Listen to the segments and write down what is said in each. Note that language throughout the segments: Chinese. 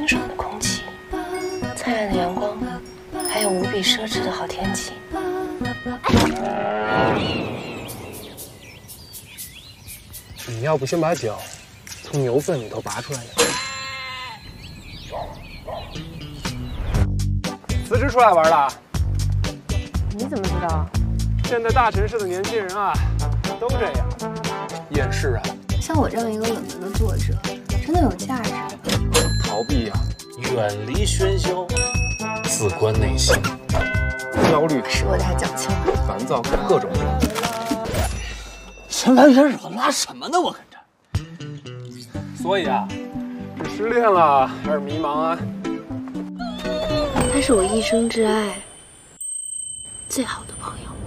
清爽的空气，灿烂的阳光，还有无比奢侈的好天气。 你要不先把脚从牛粪里头拔出来呢？辞职出来玩了？ 你怎么知道？ 现在大城市的年轻人啊，都这样，厌世啊。 像我这样一个冷门的作者，真的有价值。 逃避啊， 远离喧嚣，自观内心。 焦虑是我太矫情了， 烦躁，各种病。 闲来人惹拉什么呢？我跟着。 所以啊，是失恋了还是迷茫啊？ 他是我一生挚爱，最好的朋友。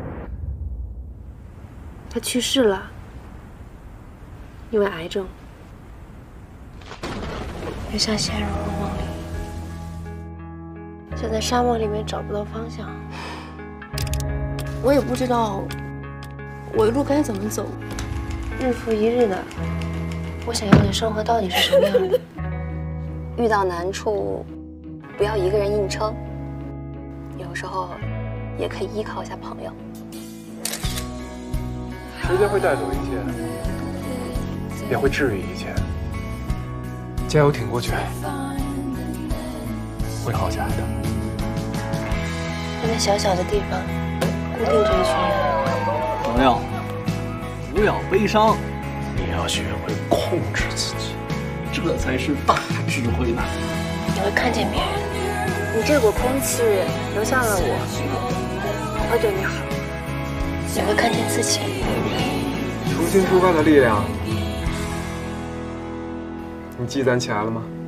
他去世了，因为癌症，就像陷入了梦里，就在沙漠里面找不到方向。我也不知道我的路该怎么走，日复一日的，我想要的生活到底是什么样的？ 遇到难处，不要一个人硬撑，有时候也可以依靠一下朋友。 时间会带走一切，也会治愈一切。加油，挺过去，会好起来的。 在那小小的地方，固定着一群人。 朋友，不要悲伤，你要学会控制自己，这才是大智慧呢。 你会看见别人， 你这股空气留下了我，我会对你好。 你会看见自己。 重新出发的力量，你积攒起来了吗？